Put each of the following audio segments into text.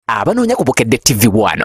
abanoonya ku Bukedde TV1.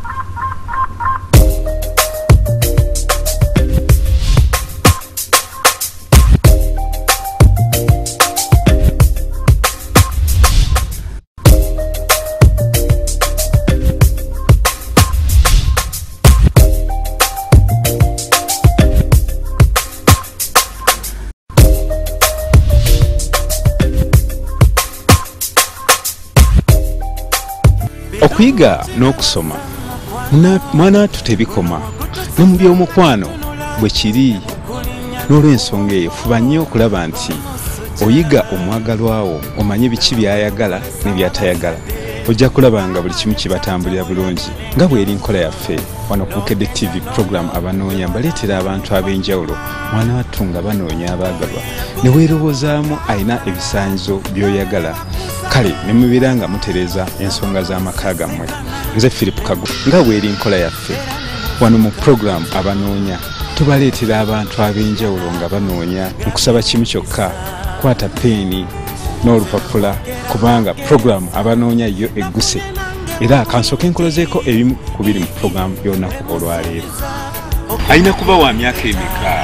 Okuyiga n'okusoma mwana tutebikoma ne mu by'omukwano bwe kiri. N'olw'ensonga eyo fuba nnyo okulaba nti oyiga omwagalwawo, omanye biki byayagala ne byatayagala. Ojja kulaba nga buli kimu kibatambulira bulungi nga bw'eri nkola yaffe wano ku Bukedde TV program abanoonya mbaleetera abantu ab'enjawulo mwana wattu nga banoonya abaagalwa ne weeroboozaamu alina ebisaanyizo by'oyagala. Kale ne mubeera nga mutereeza ensonga z'amaka gammwe. Nze Philip Kagu nga bw'eri nkola yaffe wano mu program abanoonya tubaleetera abantu ab'enjawulo nga banoonya. Nkusaba kimu kyokka, kwata peeni n'olupapula kubanga program abanoonya yo egguse era kansooke nkolozeeko ebimu ku biri mu program y'olunaku olwaleero. Alina kuba wa myaka emeka?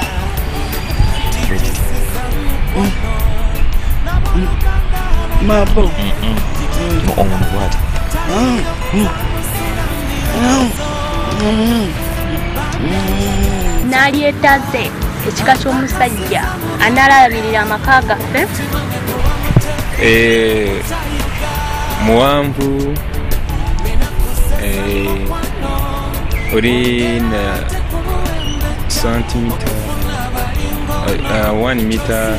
Mabo. What? Naliyetaze ekika ky'omusajja analabirira amaka gaffe. Muwanvu uri na centimeter 1 meter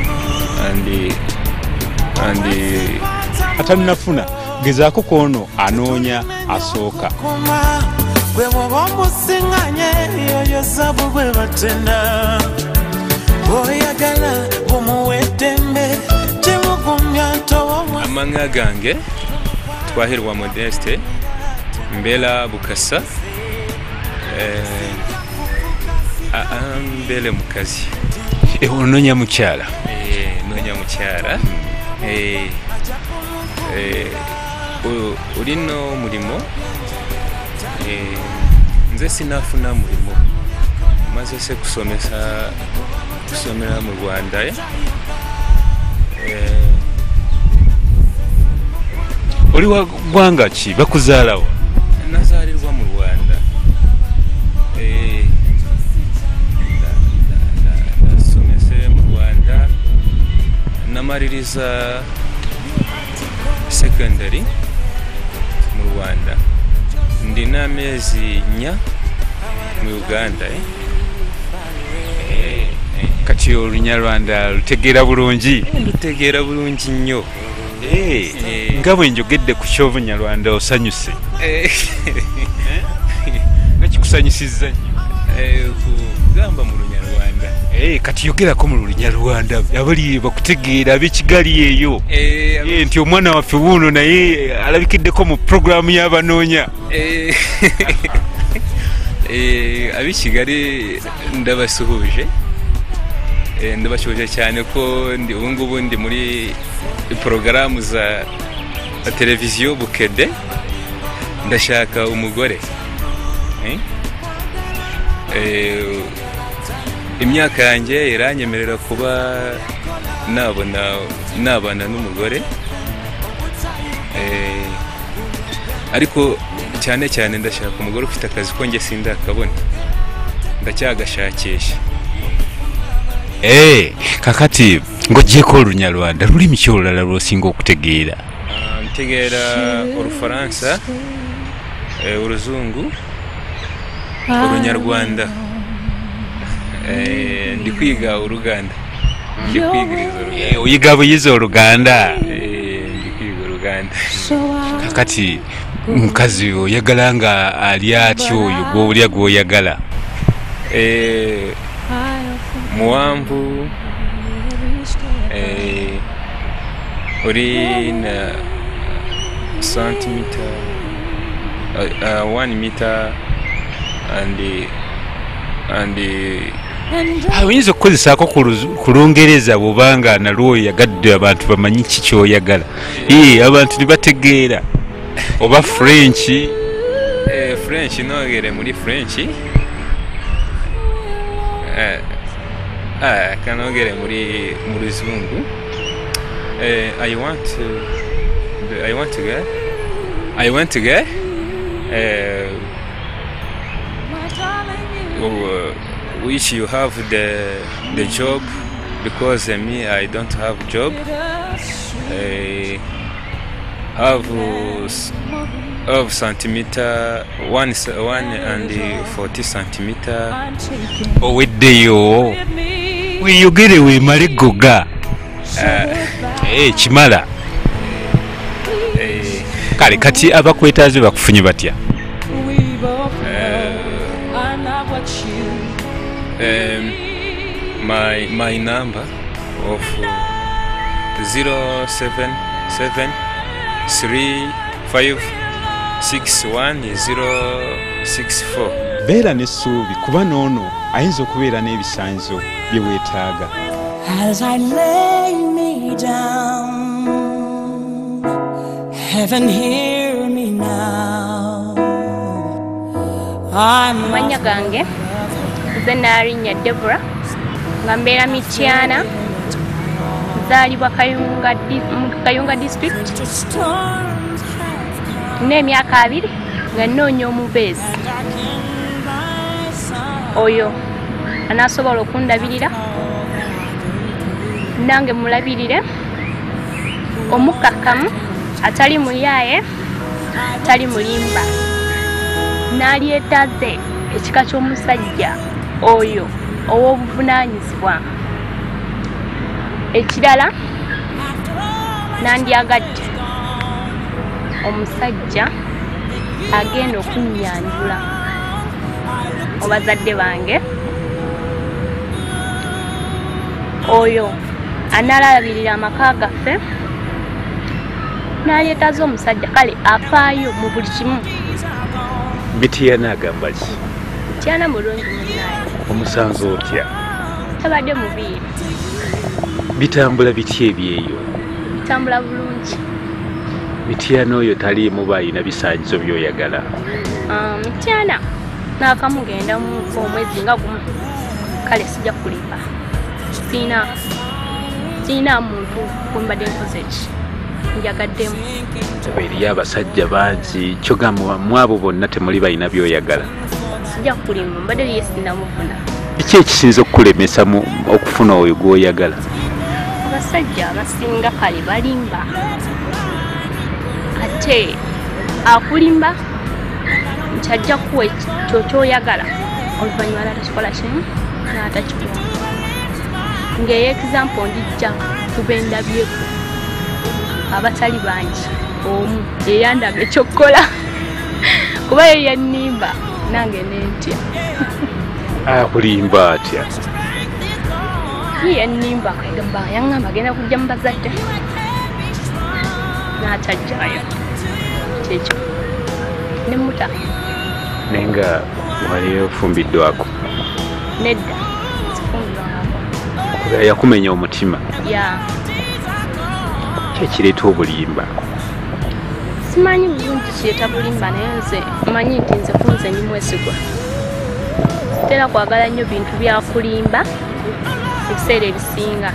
and atanafuna gezaako kono anoonya asooka. Gwe mubombusiŋŋanye yoyo sabu gwe batenda oyagala bumuweddembe kimugumya ntowo. amanga gange Twahirwa Modeste mbela Bukasa mbele mukazi. Onoonya mukyala? Noonya mukyala. Olino mulimo? Nze sinafuna mulimo, maze se kusomera mu Rwanda. Oli wa ggwanga ki? Bakuzaalawo? Nazaalirwa mu Rwanda. Nasomese mu Rwanda, namaliriza secondary mu Rwanda. Ndina amezi 4 mu Uganda. Kati Olunyarwanda lutegeera bulungi? Lutegeera bulungi nnyo. Nga bwe njogedde ku ky'Obunyarwanda osanyuse? Nga kikusanyusizza nnyo? Kugamba mu Lunyarwanda. Kati yogerako mu Lunyarwanda abali bakutegeera ab'Ekigali eyo nti omwana waffe wuuno naye alabikiddeko mu programu y'abanoonya. Ab'Ekigali ndabasuhuje. Ndabashoje cyane ko ubu ngubu ndi muri porogaramu za televiziyo Bukedde. Ndashaka umugore. Imyaka yanjye iranyemerera kuba nabana n'umugore. Ariko cyane cyane ndashaka umugore ufite akazi ko nge sindakabona. Ndacyagashakisha. Kakati ng'oggyeko Olunyarwanda lulimi ki olulala lw'osinga okutegeera? Ntegeera Olufaransa, Oluzungu, Olunyarwanda. Ndi kwiga Oluganda. Oyiga buyizi Oluganda? Ndi kwiga Oluganda. Kakati mukazi oyagala nga ali atyo oyo gw'olya gw'oyagala? Muwanvu uri na centimeter 1 meter and oyinza okukozesaako ku Lungereza bw'obanga nalwo oyagadde abantu bamanyi ki ky'oyagala. Abantu ne bategeera. oba French French nogere muri French kanogere muri Ruzungu. I want to get which you have the job, because me I don't have job. I have centimeter 140 centimeter. oweddeyo weyogere weemale goga kimala kale kati abakwetaaze bakufunye batya? My number of 07735610064. beera n'essuubi kuba n'ono ayinza okubeera n'ebisanyizo bye weetaaga. As I lay me down, heaven hear me now. Amanya gange nze naalinya Deborah nga mbeera Mityana, nzaalibwa Kayunga district. N'emyaka 2 nga nnoonya omubeezi oyo anaasobola okundabirira nange mulabirire, omukakamu atali muyaaye atali mulimba, n'alyetaaze ekika ky'omusajja oyo ow'obuvunaanyizibwa. Ekirala nandyagadde omusajja agenda okunnyanjula obazadde bange, oyo analabirira amaka gaffe, n'alyetaaze omusajja kale afaayo mu buli kimu. Mityana agamba ki? Mityana mulungi munnaye. Omusanze otya? Tabadde mubiiri. Bitambula bitya ebyeyo? Bitambula bulungi. Mityana oyo taliimu bayina bisanyizo by'oyagala? Mityana n'akamugenda mu omwezi nga gumu, kale sijja kulimba. Sina muntu kumbadde nkoze ki, njagaddemu. Eriyo abasajja bangi, kyogamba mwabo bonna temuli bayina by'oyagala? Sijja kulimba, mbadde liye sinamufuna. Biki ekisinza okukulemesa mu okufuna oyo gw'oyagala? Abasajja abasinga kale balimba, ate akulimba nti ajja kuwa ekyo ky'oyagala, oluvannyuma n'atakikola kimu n'atakikuwa. Ng'eyo example ndijja kuba endabyeko abatali bangi, omu eyandaga ekyokukola kuba ye yannimba nange nentya. Akulimba atya? Ye yannimba akagamba yaŋŋamba agenda kujja mu bazadde n'atajjayo kyekyo nemuta. Naye nga wali ofumbiddwako? Nedda sifumbirwangako. Yakumenya omutima? Ya. Kyekireeta obulimba? Simanyi bulungi kireeta bulimba, naye nze mmanyi nti nze kunze ndi mwesigwa. Sitera kwagala nnyo bintu byakulimba ebiseera ebisinga.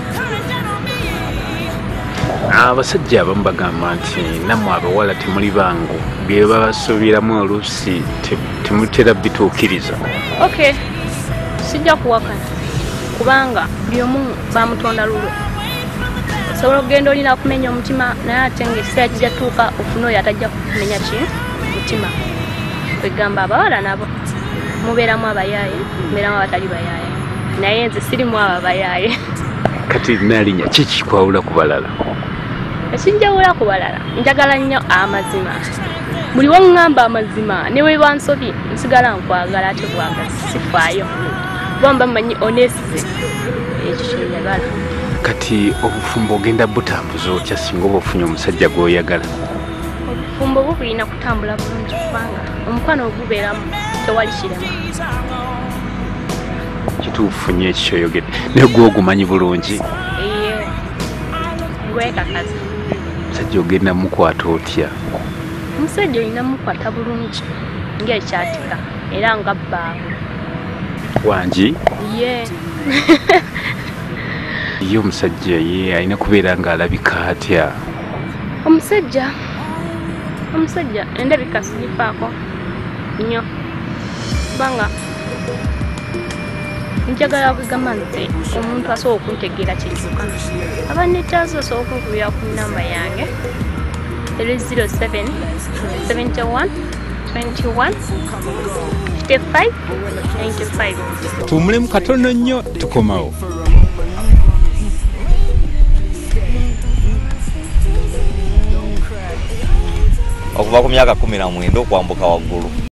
Abasajja abamu bagamba nti nammwe abawala temuli bangu, bye babasuubiramu oluusi temutera bituukiriza. Okay, sijja kuwakana kubanga buli omu bamutonda lulwe. Osobola okugenda olina kumenya omutima, naye ate ng'ekiseera kijja tuuka ofuna oyo atajja kumenya ki mutima. Kwegamba abawala nabo mubeeramu abayaaye, mubeeramu abatali bayaaye, naye nze sirimu abo abayaaye. Kati naalinya ki kikwawula ku balala? Ekinjawula ku balala, njagala nnyo amazima. Buli waŋŋamba amazima ne bwe bansobye nsigala nkwagala, ate bwagala sifaayo. Bamba mmanyi onesize ekyo kyenjagala. Kati obufumbo ogenda butambuza otya singa oba ofunye omusajja gw'oyagala? Obufumbo bulina kutambula bulungi kubanga omukwano ogubeeramu tewali kirema. Kituufu nnyo ekyo kyoyogedde, naye gwe ogumanyi bulungi? Gwekakaza. Omusajja ogenda mukwata otya? Omusajja olina mukwata bulungi ng'ekyatika era nga bbaawe. Wangi Ye. ye omusajja ye alina kubeera ng'alabika atya? Omusajja endabika sigifaako nnyo kubanga njagala kugamba nti omuntu asobola okuntegeera kizuka aba nettaasa osobola okunkubira ku nnamba yange 07 71 21 55 95. Tuwummulemu katono nnyo tukomawo. Okuva ku myaka 19 okwambuka waggulu.